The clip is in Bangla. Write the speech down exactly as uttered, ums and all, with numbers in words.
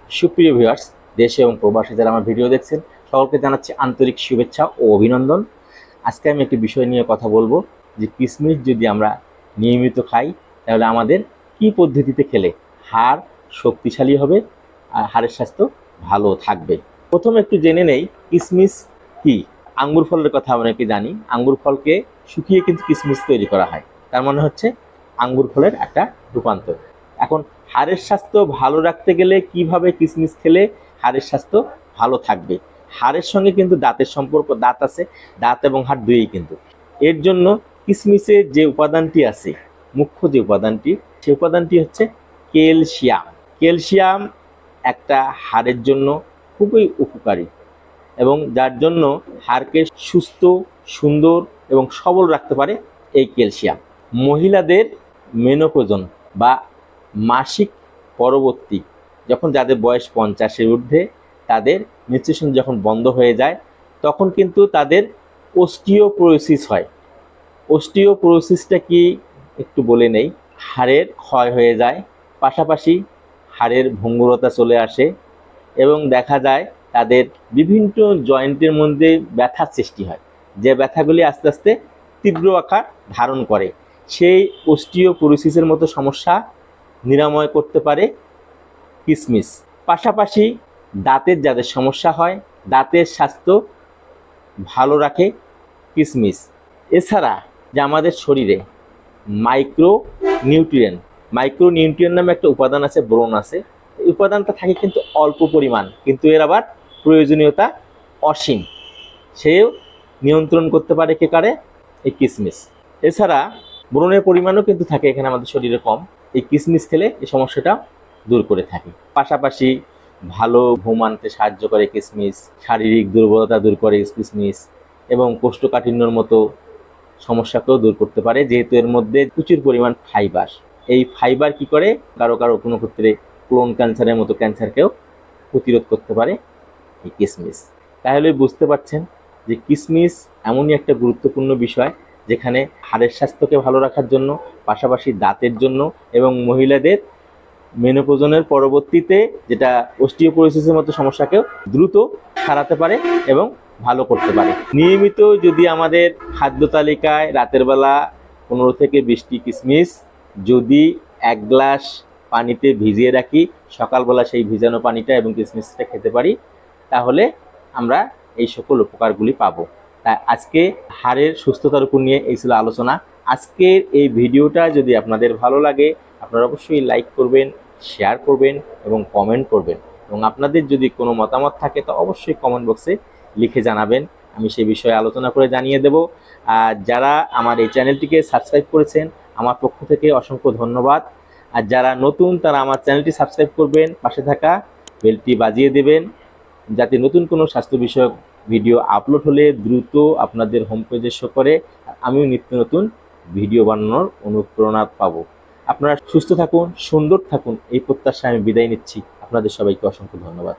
সুপ্রিয় ভিউয়ার্স, দেশে এবং প্রবাসে যারা আমার ভিডিও দেখছেন সকলকে জানাচ্ছি আন্তরিক শুভেচ্ছা ও অভিনন্দন। আজকে আমি একটি বিষয় নিয়ে কথা বলবো যে কিশমিশ যদি আমরা নিয়মিত খাই তাহলে আমাদের কি পদ্ধতিতে খেলে হাড় শক্তিশালী হবে আর হাড়ের স্বাস্থ্য ভালো থাকবে। প্রথমে একটু জেনে নেই কিশমিশ কি। আঙ্গুর ফলের কথা অনেকে জানি, আঙ্গুর ফলকে শুকিয়ে কিন্তু কিশমিশ তৈরি করা হয়, তার মানে হচ্ছে আঙ্গুর ফলের একটা রূপান্তর। এখন হাড়ের স্বাস্থ্য ভালো রাখতে গেলে কিভাবে কিশমিশ খেলে হাড়ের স্বাস্থ্য ভালো থাকবে। হাড়ের সঙ্গে কিন্তু দাঁতের সম্পর্ক, দাঁত আছে, দাঁত এবং হাড় দুইই কিন্তু। এর জন্য কিশমিশে যে উপাদানটি আছে, মুখ্য যে উপাদানটি, সেই উপাদানটি হচ্ছে ক্যালসিয়াম। ক্যালসিয়াম একটা হাড়ের জন্য খুবই উপকারী এবং যার জন্য হাড়কে সুস্থ, সুন্দর এবং সবল রাখতে পারে এই ক্যালসিয়াম। মহিলাদের মেনোপজন বা মাসিক পরবর্তী, যখন যাদের বয়স পঞ্চাশের ঊর্ধ্বে, তাদের মেনস্ট্রুয়েশন যখন বন্ধ হয়ে যায় তখন কিন্তু তাদের অস্টিওপোরোসিস হয়। অস্টিওপোরোসিসটা কি একটু বলে নেই। হাড়ের ক্ষয় হয়ে যায়, পাশাপাশি হাড়ের ভঙ্গুরতা চলে আসে এবং দেখা যায় তাদের বিভিন্ন জয়েন্টের মধ্যে ব্যথার সৃষ্টি হয়, যে ব্যথাগুলি আস্তে আস্তে তীব্র আকার ধারণ করে। সেই অস্টিওপোরোসিসের মতো সমস্যা নিরাময় করতে পারে কিশমিশ। পাশাপাশি দাঁতের যাদের সমস্যা হয়, দাঁতের স্বাস্থ্য ভালো রাখে কিশমিশ। এছাড়া যে আমাদের শরীরে মাইক্রো নিউট্রিয়েন্ট মাইক্রো নিউট্রিয়েন্ট নামে একটা উপাদান আছে, বোরন আছে। এই উপাদানটা থাকে কিন্তু অল্প পরিমাণ, কিন্তু এর আবার প্রয়োজনীয়তা অসীম। সেও নিয়ন্ত্রণ করতে পারে কে কারে? এই কিশমিশ। এছাড়া বোরনের পরিমাণও কিন্তু থাকে এখানে আমাদের শরীরে কম, এই কিশমিশ খেলে এই সমস্যাটা দূর করে থাকে। পাশাপাশি ভালো ঘুম আনতে সাহায্য করে কিশমিশ, শারীরিক দুর্বলতা দূর করে কিশমিশ এবং কোষ্ঠকাঠিন্যর মতো সমস্যাকেও দূর করতে পারে, যেহেতু এর মধ্যে প্রচুর পরিমাণ ফাইবার। এই ফাইবার কি করে? কারো কারো কোনো ক্ষেত্রে কোলন ক্যান্সারের মতো ক্যান্সারকেও প্রতিরোধ করতে পারে এই কিশমিশ। তাহলে বুঝতে পারছেন যে কিশমিশ এমনই একটা গুরুত্বপূর্ণ বিষয়, যেখানে হাড়ের স্বাস্থ্যকে ভালো রাখার জন্য, পাশাপাশি দাঁতের জন্য এবং মহিলাদের মেনোপজনের পরবর্তীতে যেটা অস্টিওপোরোসিসের মতো সমস্যাকেও দ্রুত সারাতে পারে এবং ভালো করতে পারে। নিয়মিত যদি আমাদের খাদ্য তালিকায় রাতের বেলা পনেরো থেকে বিশটি কিশমিশ যদি এক গ্লাস পানিতে ভিজিয়ে রাখি, সকালবেলা সেই ভিজানো পানিটা এবং কিশমিশটা খেতে পারি, তাহলে আমরা এই সকল উপকারগুলি পাবো। তাই আজকে হাড়ের সুস্থতার উপর নিয়ে এই ছিল আলোচনা। আজকের এই ভিডিওটা যদি আপনাদের ভালো লাগে, আপনারা অবশ্যই লাইক করবেন, শেয়ার করবেন এবং কমেন্ট করবেন। এবং আপনাদের যদি কোনো মতামত থাকে তো অবশ্যই কমেন্ট বক্সে লিখে জানাবেন, আমি সেই বিষয়ে আলোচনা করে জানিয়ে দেব। আর যারা আমার এই চ্যানেলটিকে সাবস্ক্রাইব করেছেন, আমার পক্ষ থেকে অসংখ্য ধন্যবাদ। আর যারা নতুন তারা আমার চ্যানেলটি সাবস্ক্রাইব করবেন, পাশে থাকা বেলটি বাজিয়ে দেবেন, যাতে নতুন কোনো স্বাস্থ্য বিষয়ক ভিডিও আপলোড হলে দ্রুত আপনাদের হোম পেজে শো করে, আমিও নিত্য নতুন ভিডিও বানানোর অনুপ্রেরণা পাবো। আপনারা সুস্থ থাকুন, সুন্দর থাকুন, এই প্রত্যাশায় আমি বিদায় নিচ্ছি। আপনাদের সবাইকে অসংখ্য ধন্যবাদ।